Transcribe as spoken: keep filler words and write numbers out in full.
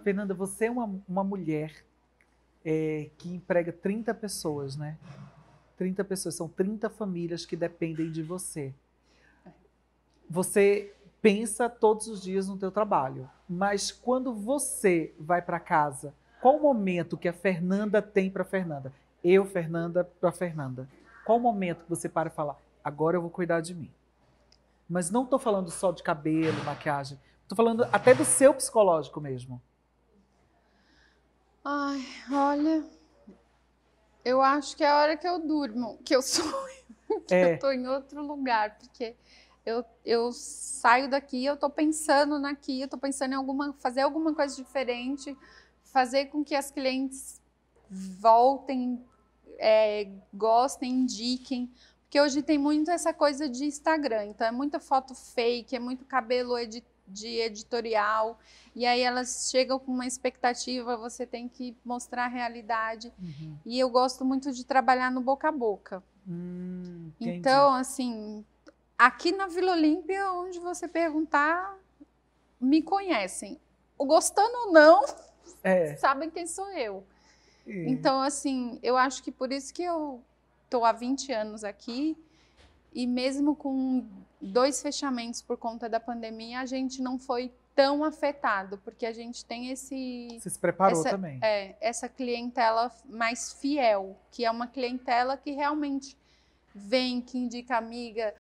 Fernanda, você é uma, uma mulher é, que emprega trinta pessoas, né? trinta pessoas, são trinta famílias que dependem de você. Você pensa todos os dias no teu trabalho, mas quando você vai para casa, qual o momento que a Fernanda tem para Fernanda? Eu, Fernanda, para Fernanda. Qual o momento que você para e fala, agora eu vou cuidar de mim? Mas não estou falando só de cabelo, maquiagem, estou falando até do seu psicológico mesmo. Ai, olha, eu acho que é a hora que eu durmo, que eu sonho, que eu É, tô em outro lugar, porque eu, eu saio daqui, eu tô pensando naqui, eu tô pensando em alguma, fazer alguma coisa diferente, fazer com que as clientes voltem, é, gostem, indiquem, porque hoje tem muito essa coisa de Instagram, então é muita foto fake, é muito cabelo edi- de editorial, e aí elas chegam com uma expectativa, você tem que mostrar a realidade. uhum. E eu gosto muito de trabalhar no boca a boca. Hum, entendi. Então, assim, aqui na Vila Olímpia, onde você perguntar, me conhecem. O gostando ou não, É, sabem quem sou eu. é. Então, assim, eu acho que por isso que eu estou há vinte anos aqui e mesmo com dois fechamentos por conta da pandemia, a gente não foi tão afetado, porque a gente tem esse, Você se preparou essa, também. é, essa clientela mais fiel, que é uma clientela que realmente vem, que indica amiga,